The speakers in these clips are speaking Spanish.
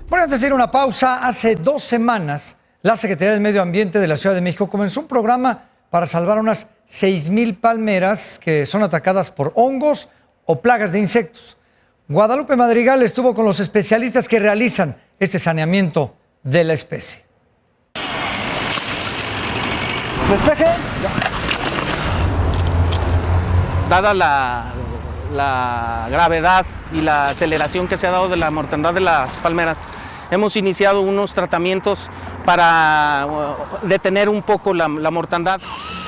Bueno, antes de ir a una pausa, hace 2 semanas la Secretaría del Medio Ambiente de la Ciudad de México comenzó un programa para salvar unas 6,000 palmeras que son atacadas por hongos o plagas de insectos. Guadalupe Madrigal estuvo con los especialistas que realizan este saneamiento de la especie. ¿Despeje? Dada la gravedad y la aceleración que se ha dado de la mortandad de las palmeras, hemos iniciado unos tratamientos para detener un poco la mortandad.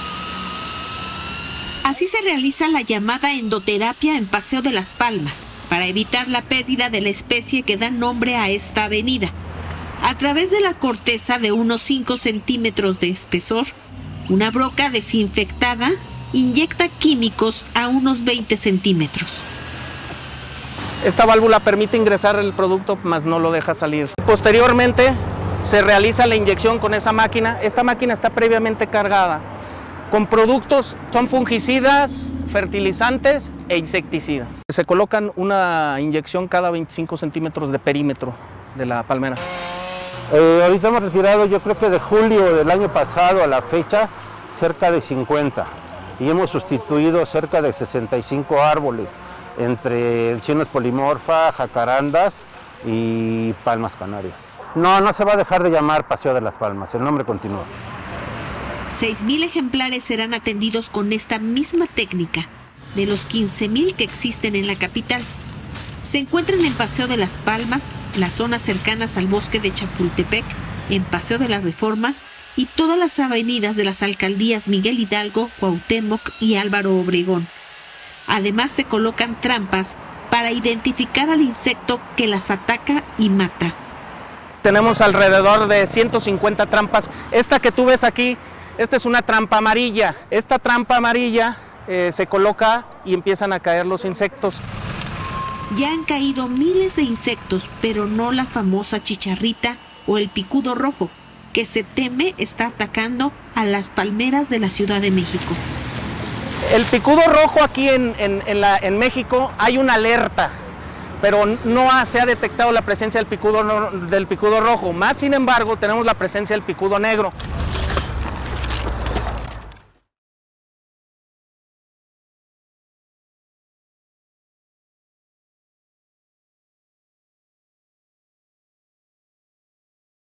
Así se realiza la llamada endoterapia en Paseo de las Palmas, para evitar la pérdida de la especie que da nombre a esta avenida. A través de la corteza de unos 5 centímetros de espesor, una broca desinfectada inyecta químicos a unos 20 centímetros. Esta válvula permite ingresar el producto, mas no lo deja salir. Posteriormente se realiza la inyección con esa máquina. Esta máquina está previamente cargada con productos, son fungicidas, fertilizantes e insecticidas. Se colocan una inyección cada 25 centímetros de perímetro de la palmera. Ahorita hemos retirado, yo creo que de julio del año pasado a la fecha, cerca de 50. Y hemos sustituido cerca de 65 árboles, entre encinas polimorfa, jacarandas y palmas canarias. No se va a dejar de llamar Paseo de las Palmas, el nombre continúa. 6,000 ejemplares serán atendidos con esta misma técnica, de los 15,000 que existen en la capital. Se encuentran en Paseo de las Palmas, las zonas cercanas al bosque de Chapultepec, en Paseo de la Reforma y todas las avenidas de las alcaldías Miguel Hidalgo, Cuauhtémoc y Álvaro Obregón. Además, se colocan trampas para identificar al insecto que las ataca y mata. Tenemos alrededor de 150 trampas. Esta que tú ves aquí, esta es una trampa amarilla. Esta trampa amarilla se coloca y empiezan a caer los insectos. Ya han caído miles de insectos, pero no la famosa chicharrita o el picudo rojo, que se teme está atacando a las palmeras de la Ciudad de México. El picudo rojo aquí en México hay una alerta, pero no se ha detectado la presencia del picudo rojo. Más sin embargo, tenemos la presencia del picudo negro.